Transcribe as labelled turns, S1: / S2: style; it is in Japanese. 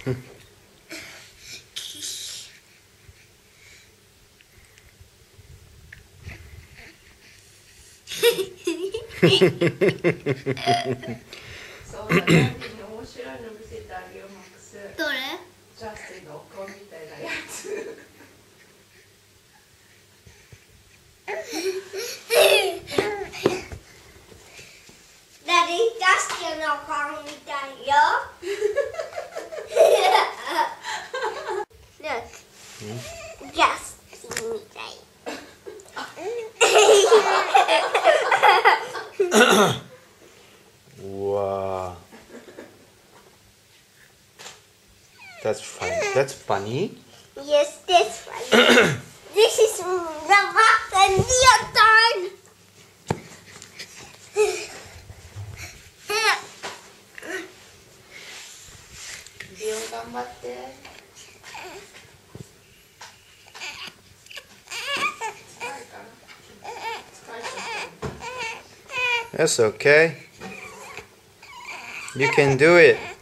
S1: そうだ、ダンディに面白いの見せてあげよう、マックス。
S2: どれ？
S1: ジャスティンのお顔みたいなやつ。
S2: ダディ、ジャスティンの顔みたいよ。Look, Justin みたい。
S3: Wow. That's funny. That's funny?
S2: Yes, that's funny. This is the Max and Leo turn.
S1: Leo 頑張って。
S3: That's okay. You can do it.